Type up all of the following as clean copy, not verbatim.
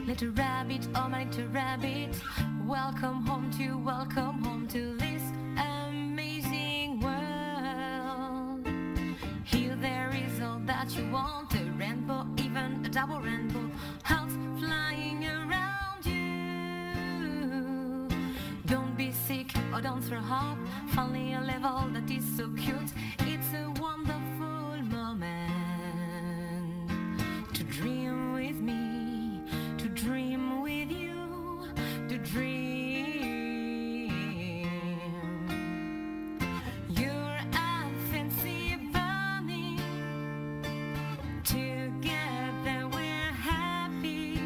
Little rabbit, oh my little rabbit, welcome home to this amazing world. Here there is all that you want, a rainbow, even a double rainbow, hearts flying around you. Don't be sick or don't throw up, finally a level that is so cute. It's a wonderful moment to dream with me, to dream with you, to dream. You're a fancy bunny, together we're happy.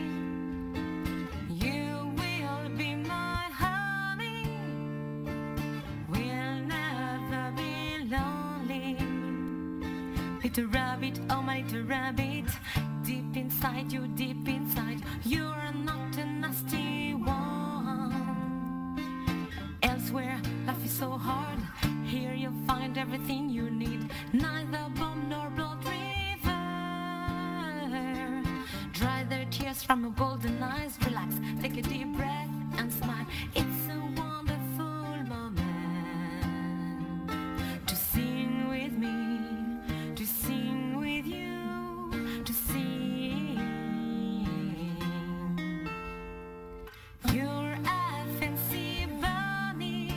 You will be my honey, we'll never be lonely. Little rabbit, oh my little rabbit, deep inside you, you're not a nasty one. Elsewhere, life is so hard, here you'll find everything you need. Neither bomb nor blood river. Dry their tears from your golden eyes, relax, take a deep breath and smile. It's a wonderful moment to sing with me, to sing with you, to sing. You're a fancy bunny,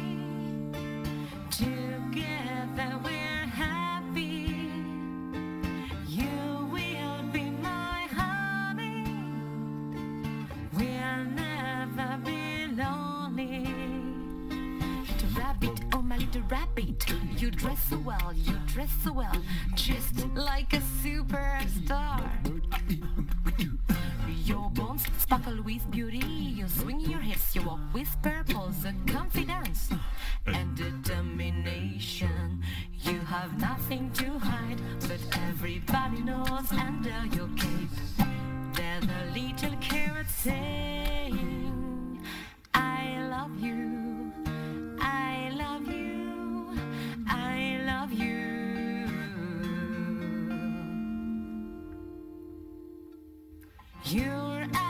together we're happy. You will be my honey, we'll never be lonely. Little rabbit, oh my little rabbit, you dress so well, just like a superstar. Your bones sparkle with beauty, you swing your hips, you walk with purpose, a confidence and determination. You have nothing to hide, but everybody knows under your cape there's a little carrot saying, I love you, I love you, I love you. You're